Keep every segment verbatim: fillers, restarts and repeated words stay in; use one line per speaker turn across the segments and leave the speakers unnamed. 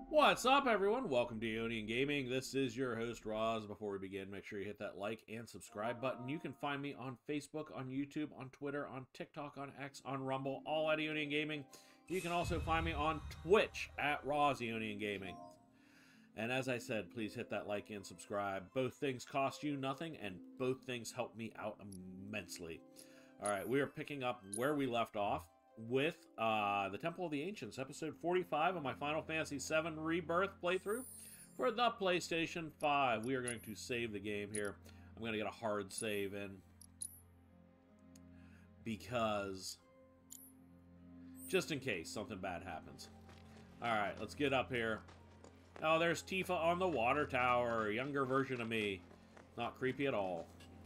What's up, everyone? Welcome to Ionian Gaming. This is your host, Roz. Before we begin, make sure you hit that like and subscribe button. You can find me on Facebook, on YouTube, on Twitter, on TikTok, on X, on Rumble, all at Ionian Gaming. You can also find me on Twitch at Roz Ionian Gaming. And as I said, please hit that like and subscribe. Both things cost you nothing, and both things help me out immensely. All right, we are picking up where we left off with uh, the Temple of the Ancients, episode forty-five of my Final Fantasy seven Rebirth playthrough for the PlayStation five. We are going to save the game here. I'm going to get a hard save in because just in case something bad happens. All right, let's get up here. Oh, there's Tifa on the water tower, a younger version of me. Not creepy at all.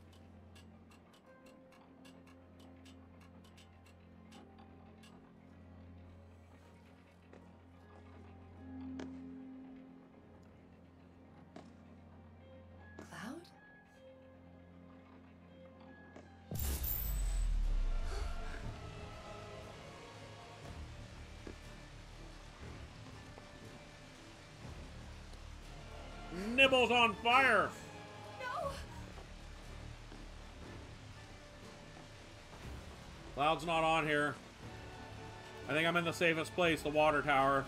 Nibbles on fire!
No!
Cloud's not on here. I think I'm in the safest place, the water tower.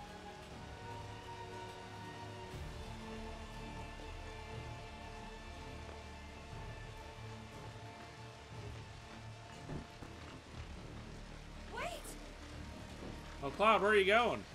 Wait!
Oh, Cloud, where are you going?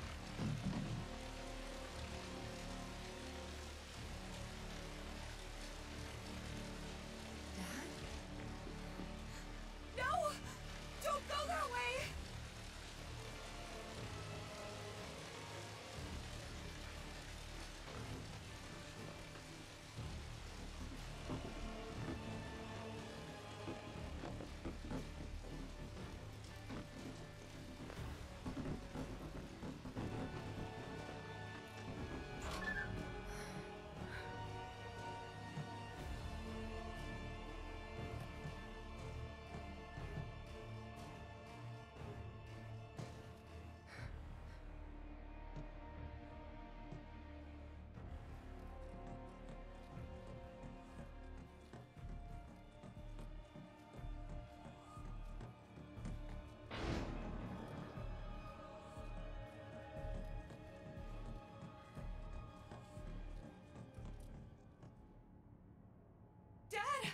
Dad!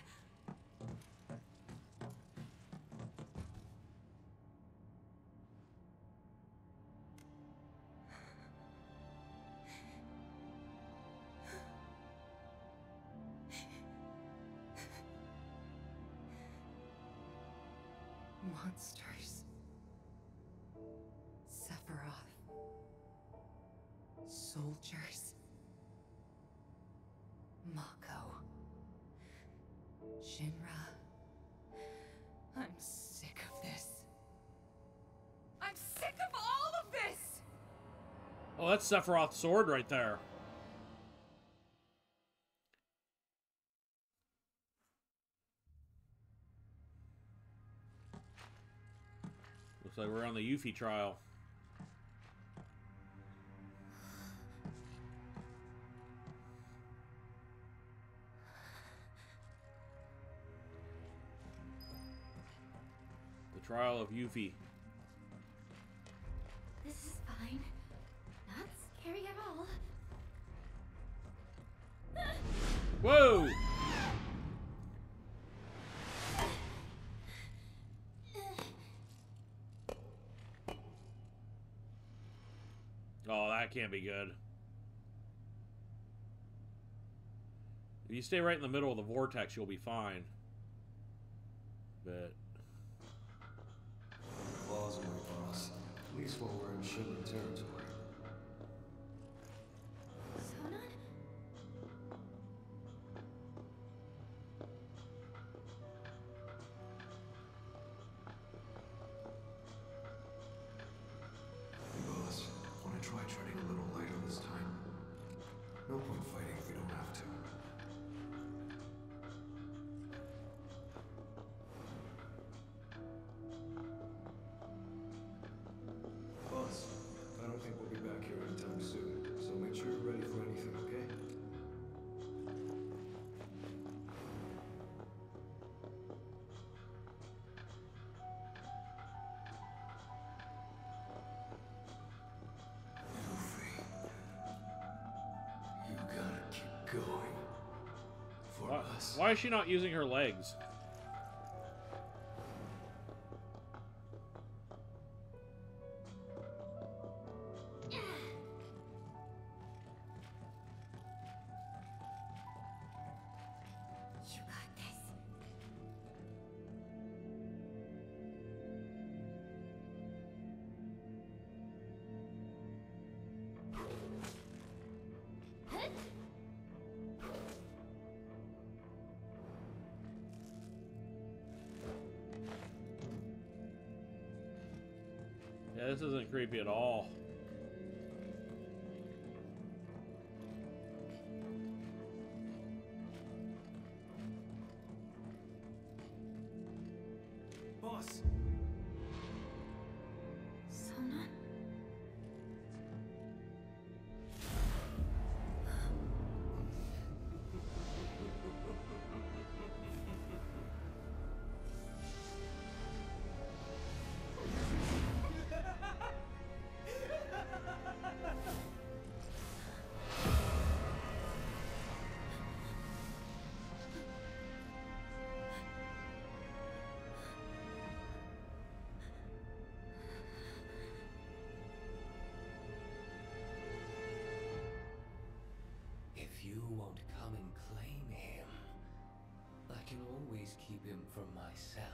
Monsters. Sephiroth. Soldiers. Mako. Shinra. I'm sick of this. I'm sick of all of this!
Oh, that's Sephiroth's sword right there. Looks like we're on the Yuffie trial. The trial of Yuffie.
This is fine. Not scary at all.
Whoa! Oh, that can't be good. If you stay right in the middle of the vortex, you'll be fine. But
Claws, my boss. At least while we're in Shinra territory.
Sonon?
Hey, boss. Want to try treading a little lighter this time? No point fighting if we don't have to. Boss, I don't think us.
Why is she not using her legs?
You got this.
Yeah, this isn't creepy at all.
Boss.
Sona?
If you won't come and claim him, I can always keep him for myself.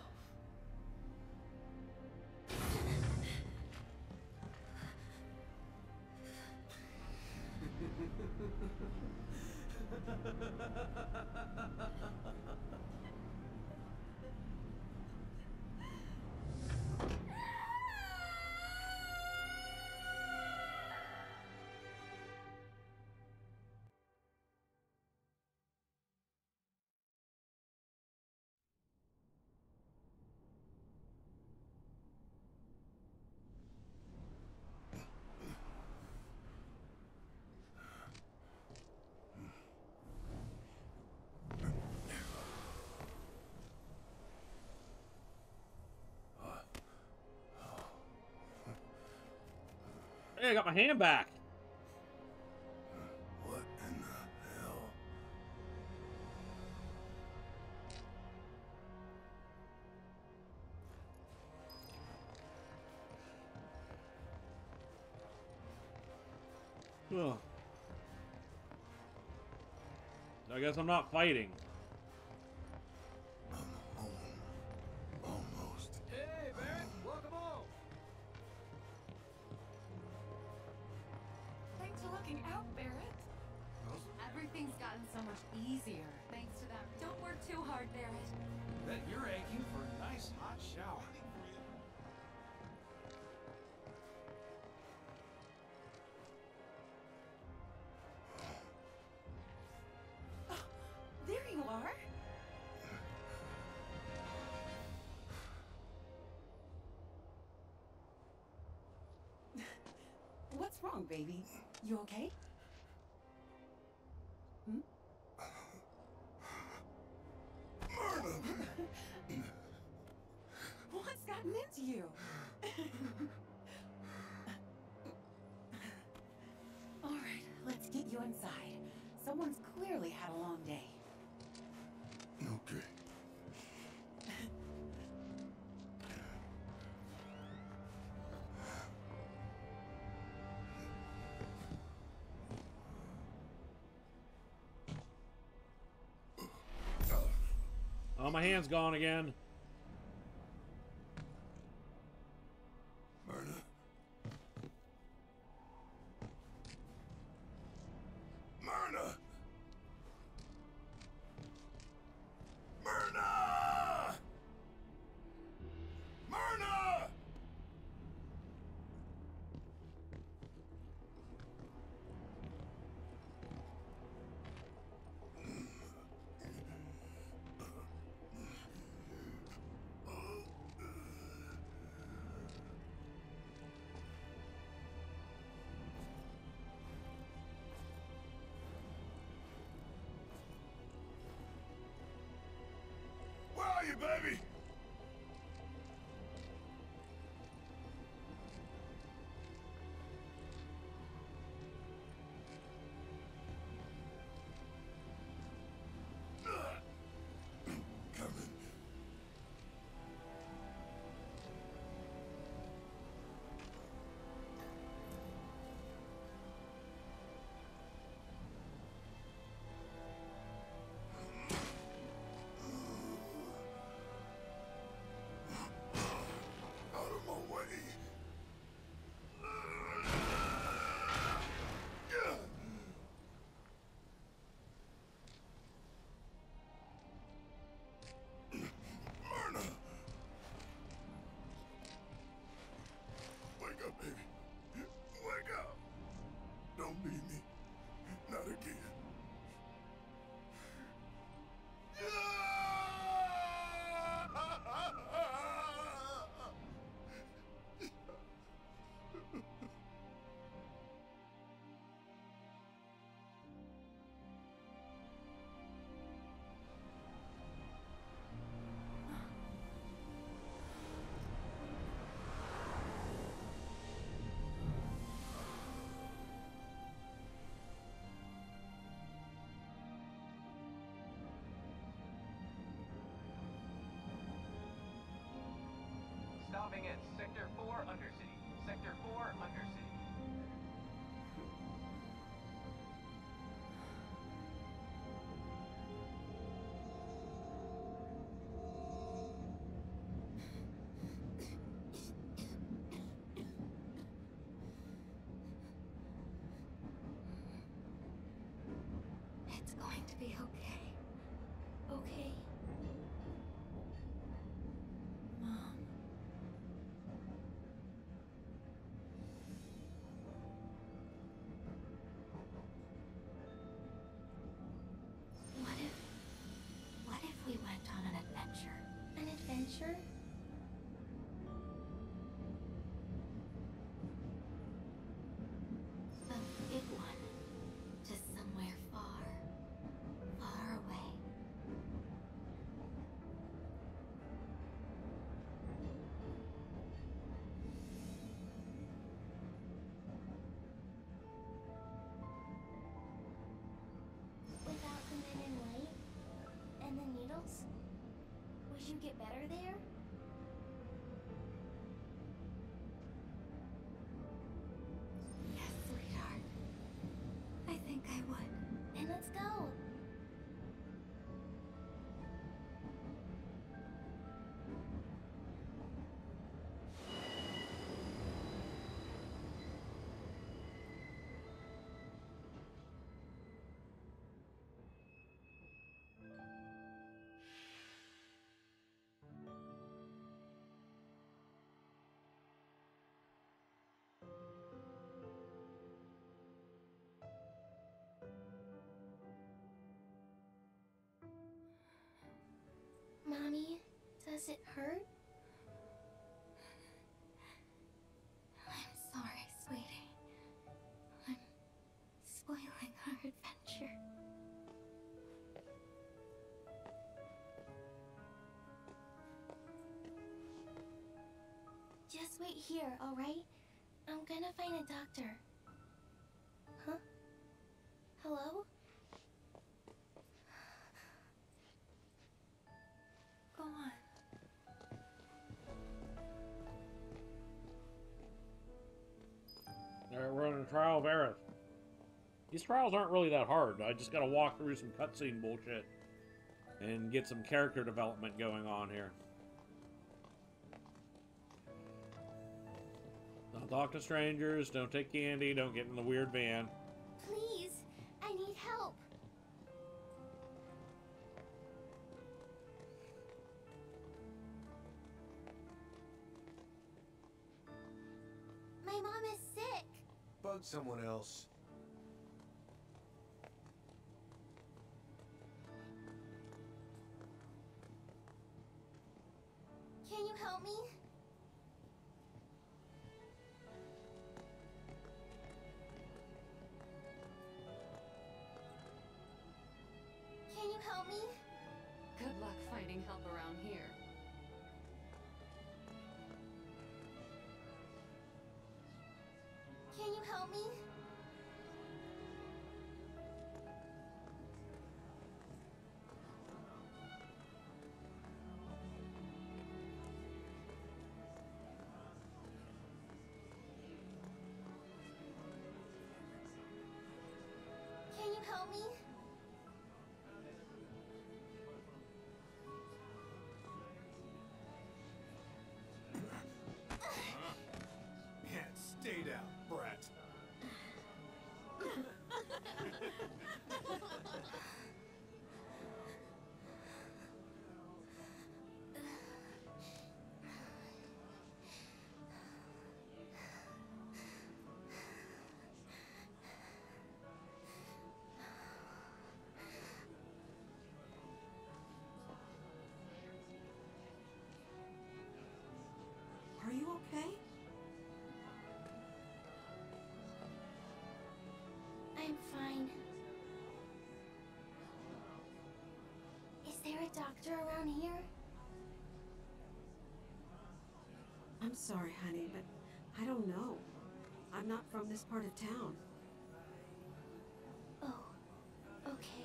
Hey, I got my hand back.
What in the hell?
Ugh. I guess I'm not fighting.
I'm home. Almost.
Hey, Barret, welcome home.
Thanks for looking out, Barret. Everything's gotten so much easier thanks to that. Don't work too hard, Barret.
Bet you're aching for a nice hot shower.
There you are. What's wrong, baby? You okay? Hmm? What's gotten into you? All right, let's get you inside. Someone's clearly had a long day.
Okay.
Oh, my hand's gone again.
Myrna. Myrna. Myrna. Myrna.
Bombing in Sector four Undercity. Sector four Undercity.
It's going to be okay. Okay? Mom. What if... What if we went on an adventure? An adventure? A big one. To somewhere far, far away. Without the men in white and the needles? Would you get better there? Yes, sweetheart. I think I would. Then let's go. Mommy, does it hurt? I'm sorry, sweetie. I'm spoiling our adventure. Just wait here, alright? I'm gonna find a doctor. Huh? Hello? Go on.
They're running a trial of Aerith. These trials aren't really that hard. I just gotta walk through some cutscene bullshit and get some character development going on here. Don't talk to strangers, don't take candy, don't get in the weird van.
Please, I need help. My mom is sick.
Bug someone else.
Can you help me? Can you help me?
Good luck finding help around here.
Can you help me? Can you help me?
Man, stay down, brat.
Are you okay?
I'm fine. Is there a doctor around here?
I'm sorry, honey, but I don't know. I'm not from this part of town.
Oh, okay.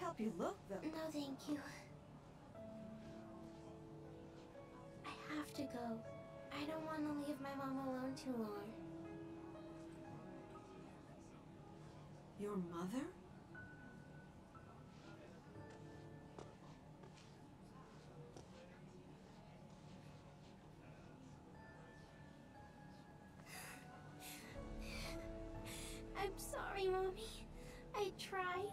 help you look, though.
No, thank you. I have to go. I don't want to leave my mom alone too long.
Your mother?
I'm sorry, Mommy. I tried.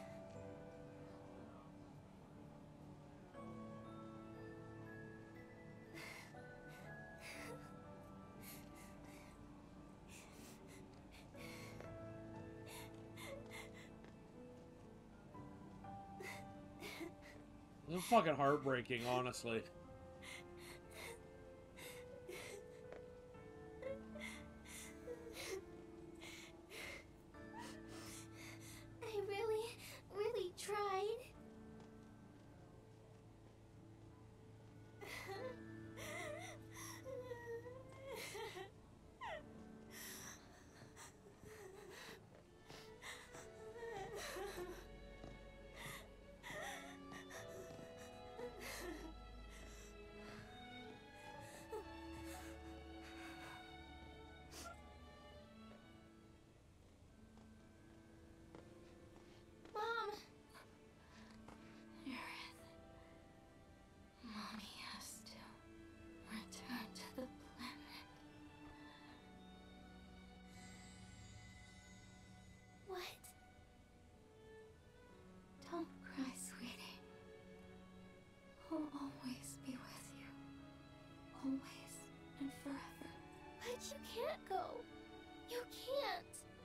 This is fucking heartbreaking, honestly.
I really, really tried. Mom!
Aerith. Mommy has to return to the planet.
What?
Don't cry, sweetie. I'll always be with you. Always and forever.
But you can't go. You can't.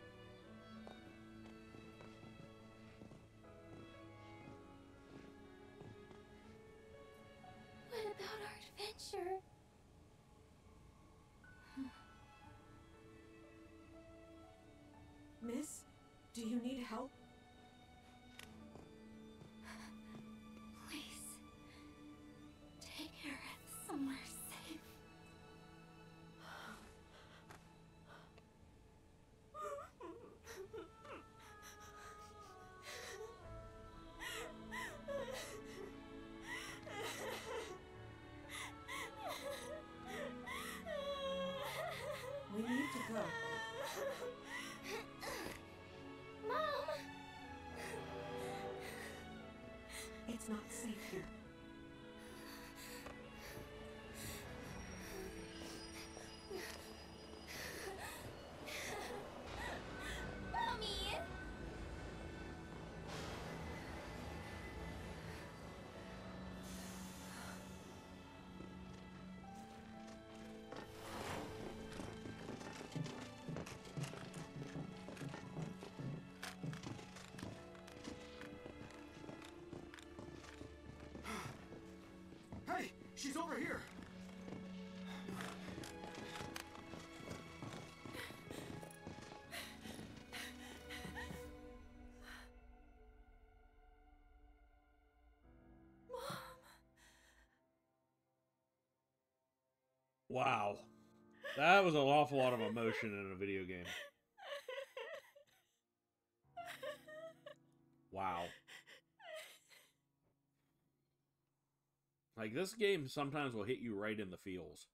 What about our adventure?
Miss, do you need help?
Please, take Aerith somewhere safe.
We need to go.
Mom!
It's not safe here.
Mommy!
Hey, she's over here.
Wow. That was an awful lot of emotion in a video game. Wow. Like, this game sometimes will hit you right in the feels.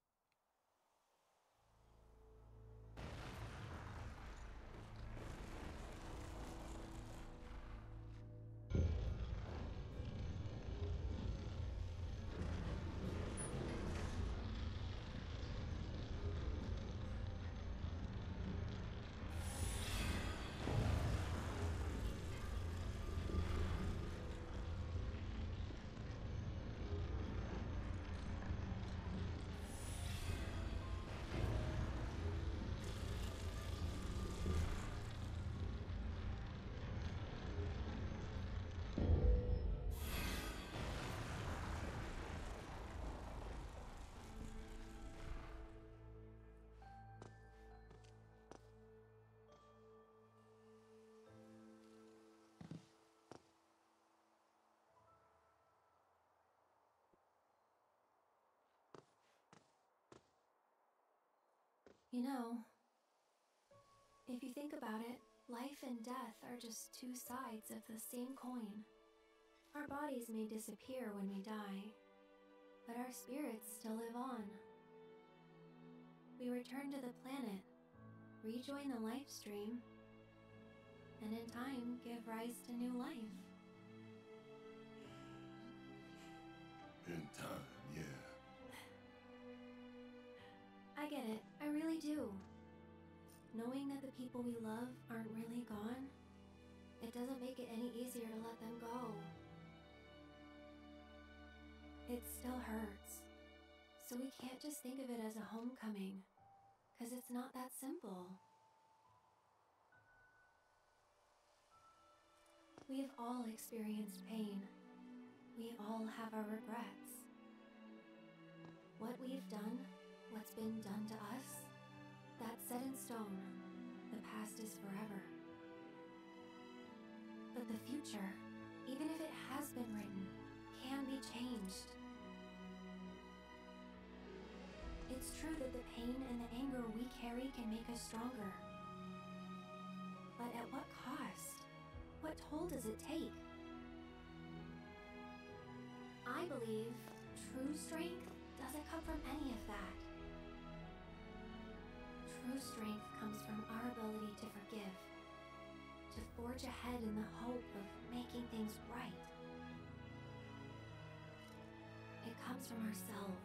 You know, if you think about it, life and death are just two sides of the same coin. Our bodies may disappear when we die, but our spirits still live on. We return to the planet, rejoin the life stream, and in time give rise to new life.
In time, yeah.
I get it, I really do. Knowing that the people we love aren't really gone, it doesn't make it any easier to let them go. It still hurts. So we can't just think of it as a homecoming, because it's not that simple. We've all experienced pain. We all have our regrets. What we've done, what's been done to us, that's set in stone. The past is forever. But the future, even if it has been written, can be changed. It's true that the pain and the anger we carry can make us stronger. But at what cost? What toll does it take? I believe true strength doesn't come from any of that. True strength comes from our ability to forgive, to forge ahead in the hope of making things right. It comes from ourselves.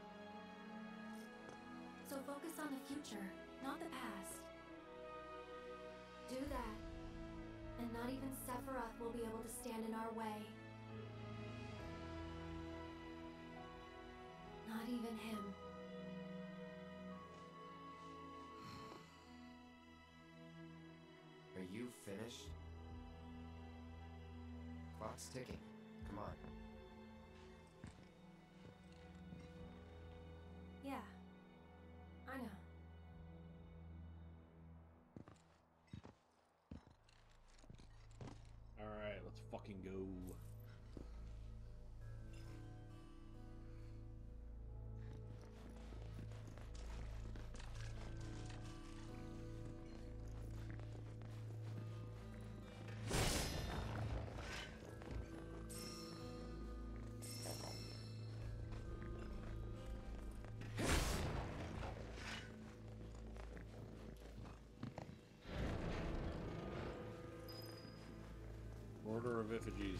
So focus on the future, not the past. Do that, and not even Sephiroth will be able to stand in our way. Not even him.
Are you finished? Clock's ticking. Come on.
Yeah, I know.
Alright, let's fucking go. Order of effigies.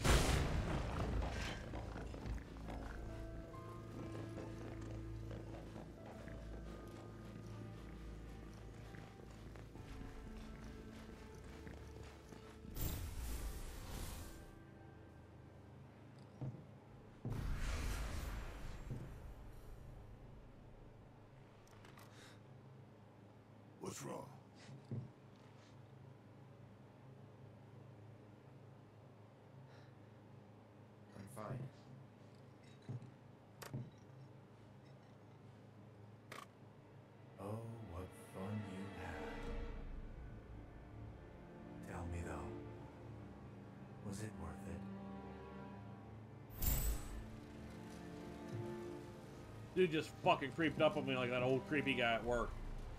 What's wrong?
I'm fine.
Oh, what fun you had. Tell me though, was it worth it?
Dude just fucking creeped up on me like that old creepy guy at work.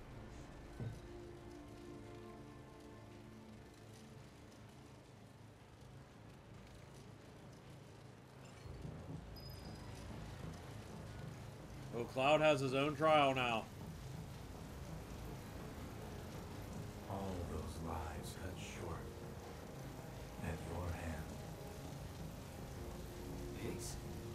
Oh, Cloud has his own trial now.
All those lives cut short at your hand.
Peace.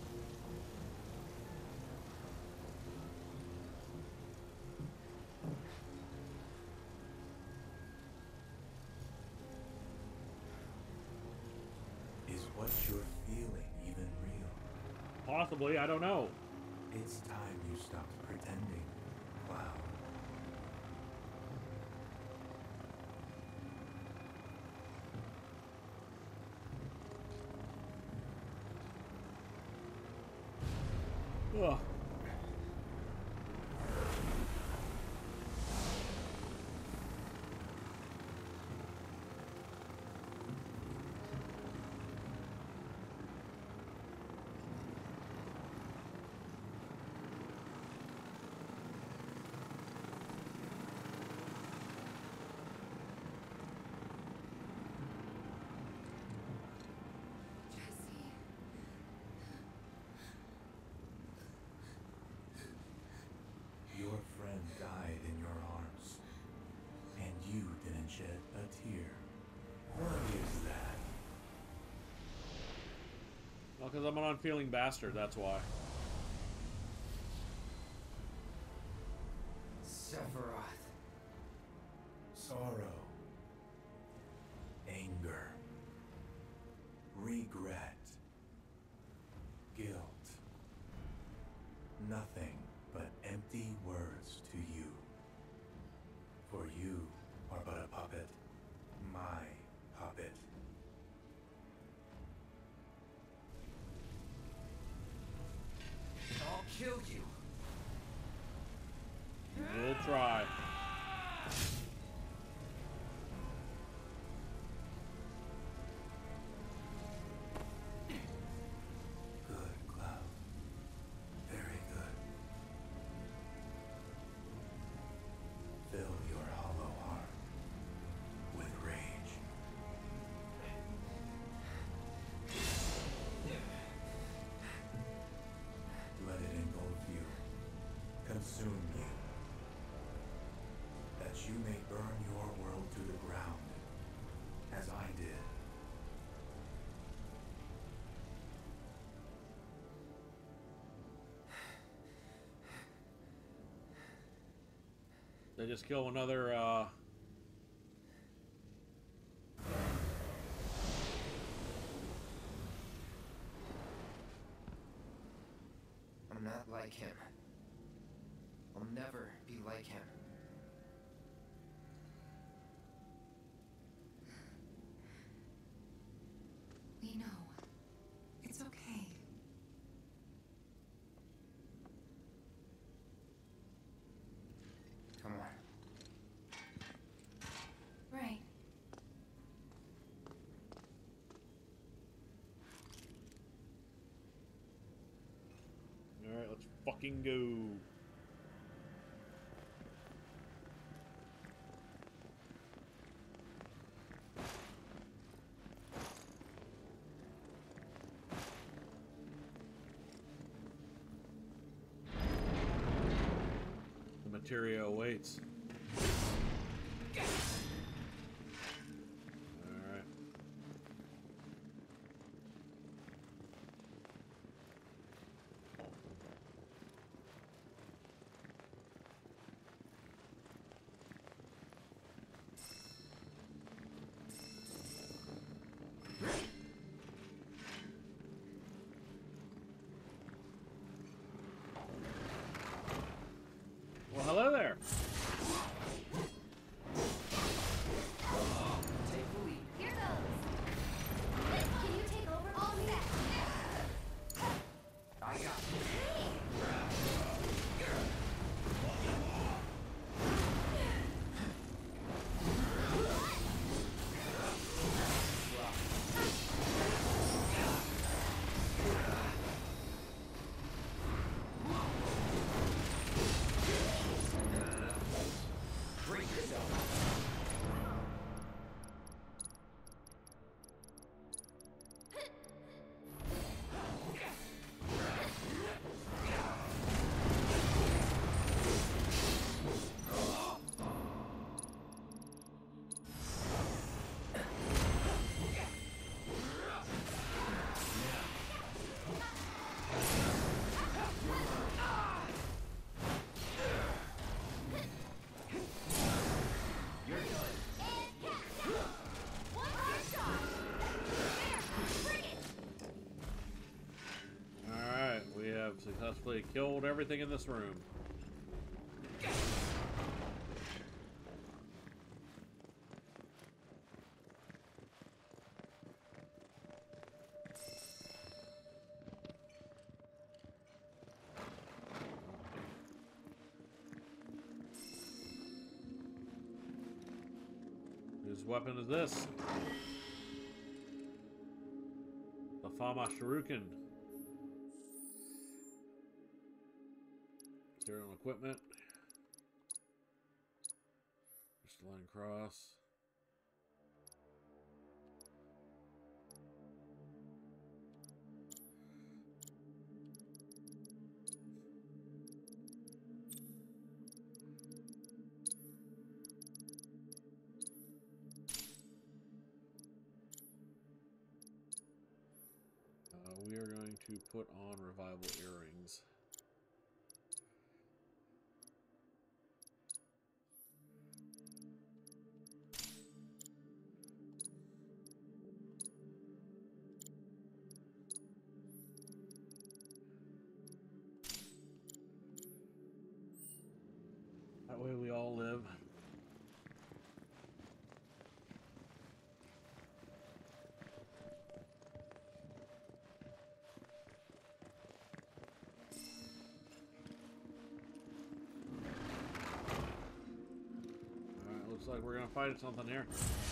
Is what you're feeling even real?
Possibly, I don't know.
It's time you stopped pretending, Cloud.
Ugh.
Jesse.
because I'm an unfeeling bastard, that's why.
Sephiroth.
Sorrow. Anger. Regret. Guilt. Nothing but empty words to you. For you are but a puppet. My puppet.
I'll kill you.
We'll try.
Good, Cloud. Very good. Fill your hollow heart with rage. Let it engulf you, consume you, that you may burn your world to the ground, as I did.
They just kill another, uh...
I'm not like him. I'll never be like him.
We know. It's okay.
Come on.
Right.
Alright, let's fucking go. The materia awaits. Alright. Well, hello there.
Take the lead.
Here goes. Can you take over? All set.
I got you. Break yourself. You're done.
One more shot. There, bring it.
Alright, we have successfully killed everything in this room. Whose weapon is this? The Fama Shuriken. Material and equipment. Crystalline cross. Uh, we are going to put on revival earrings. That way we all live. Alright, looks like we're gonna fight something here.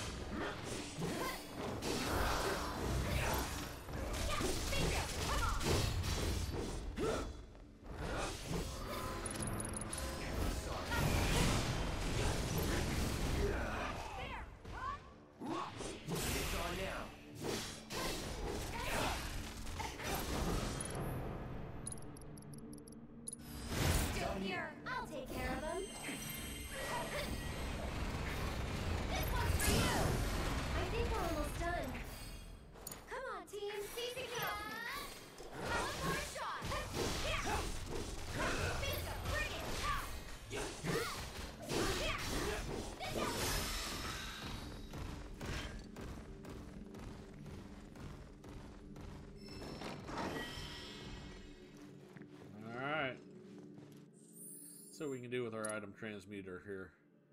So we can do with our item transmuter here.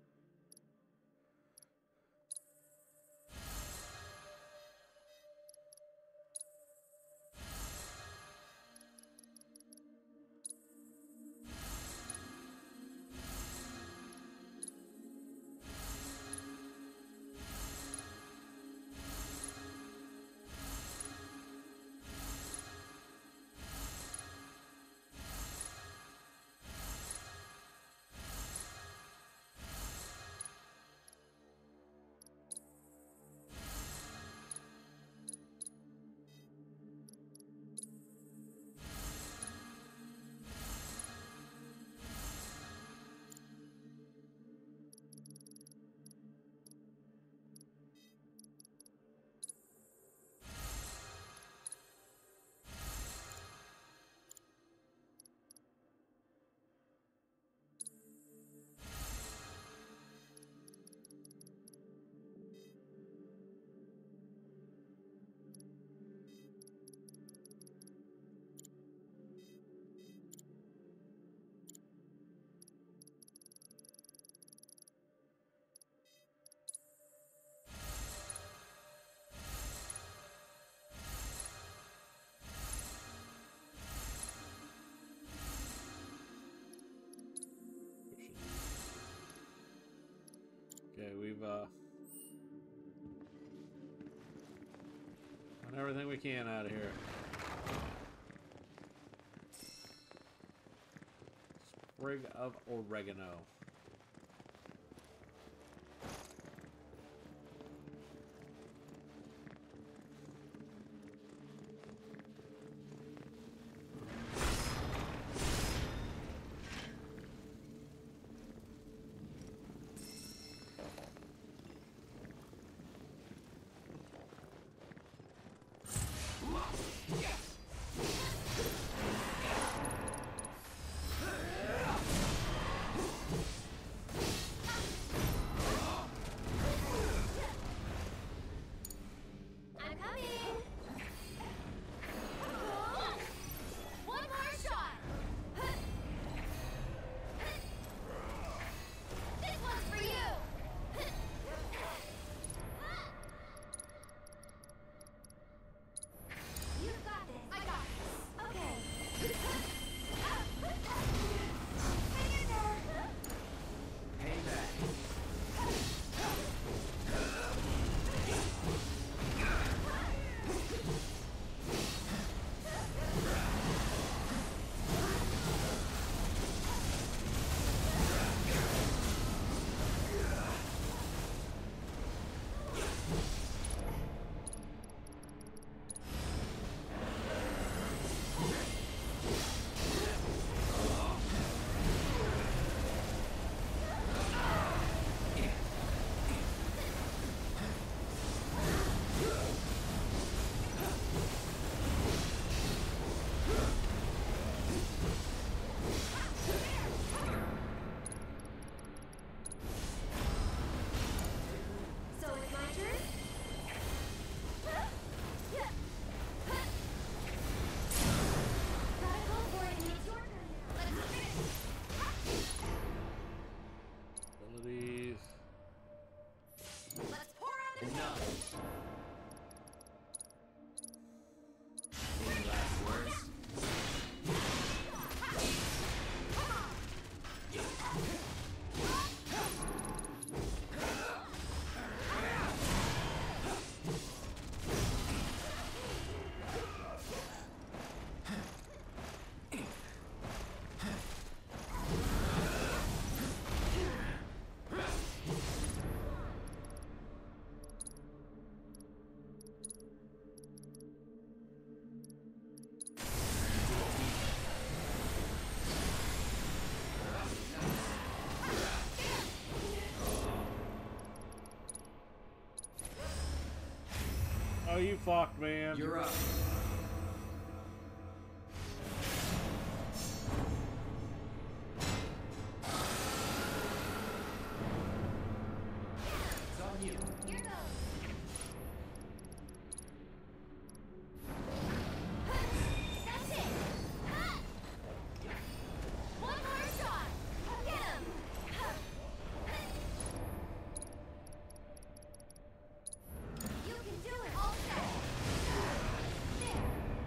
Okay, we've uh, done everything we can out of here. Sprig of oregano.
You've got this.
Oh, you fucked, man.
You're up. It's on you.
Here goes. That's it. One more shot. Get him. You can do it. All set. There.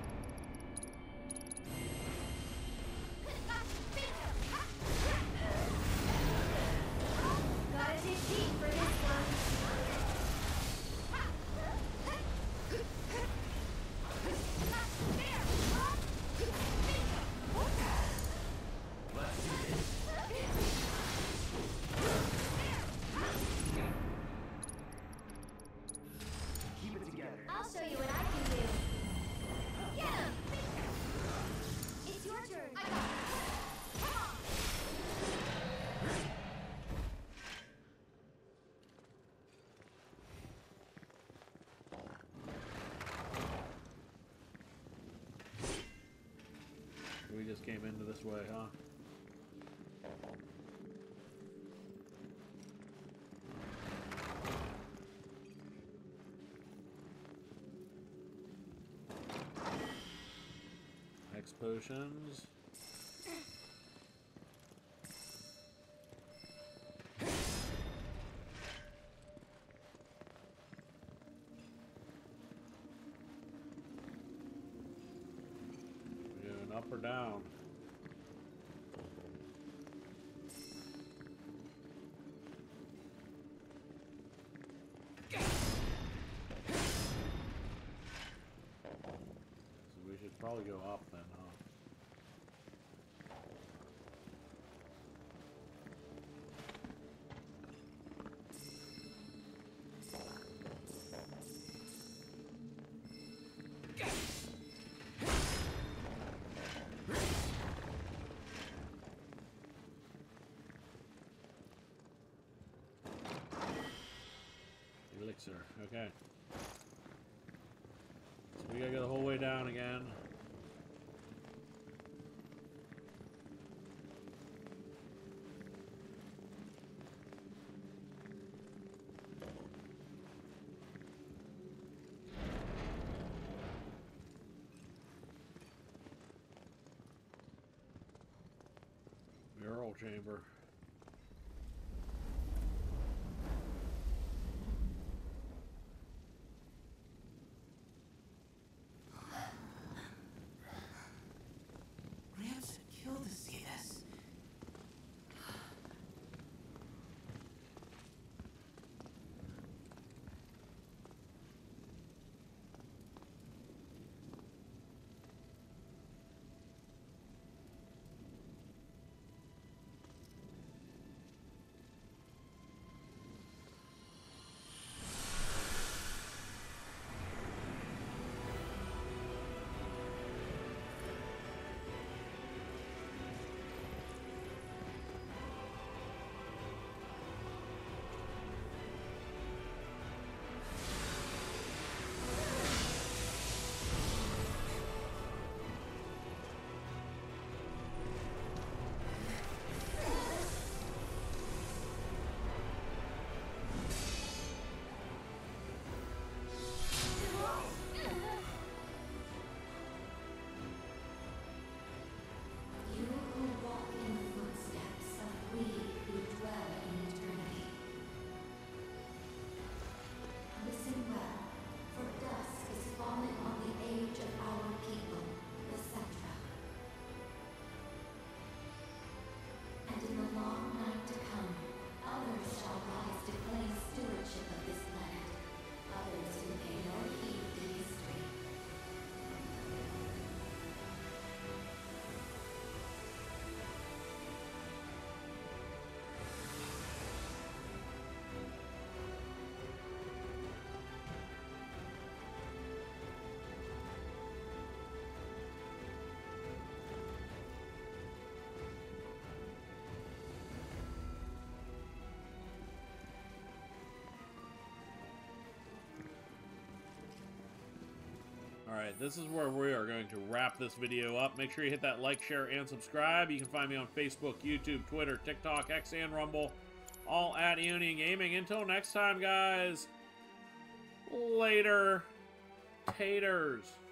Gotta dig deep for this one.
Let's do this.
Keep it together.
I'll show you what I can do. Get him! It's your turn. I got it. Come on!
We just came into this way, huh? X potions. We doing up or down? So we should probably go up then, huh? Elixir, okay. So we gotta go the whole way down again. Mural chamber.
Ramson killed to see this.
Alright, this is where we are going to wrap this video up. Make sure you hit that like, share, and subscribe. You can find me on Facebook, YouTube, Twitter, TikTok, X, and Rumble. All at Aeonian Gaming. Until next time, guys. Later. Taters.